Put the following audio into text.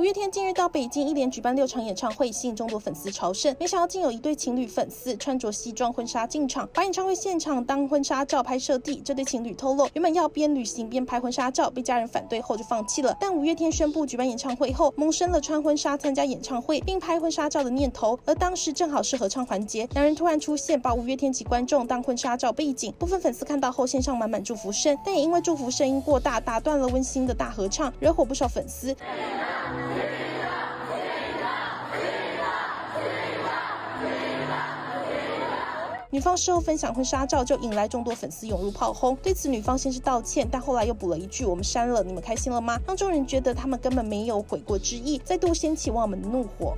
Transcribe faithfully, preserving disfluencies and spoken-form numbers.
月天近日到北京一连举办六场演唱会，吸引众多粉丝朝圣。没想到竟有一对情侣粉丝穿着西装婚纱进场，把演唱会现场当婚纱照拍摄地。这对情侣透露，原本要边旅行边拍婚纱照，被家人反对后就放弃了。但五月天宣布举办演唱会后，萌生了穿婚纱参加演唱会并拍婚纱照的念头。而当时正好是合唱环节，两人突然出现，把五月天及观众当婚纱照背景。部分粉丝看到后献上满满祝福声，但也因为祝福声音过大，打断了温馨的大合唱，惹火不少粉丝。女方事后分享婚纱照，就引来众多粉丝涌入炮轰。对此，女方先是道歉，但后来又补了一句：“我们删了，你们开心了吗？”让众人觉得他们根本没有悔过之意，再度掀起网友们的怒火。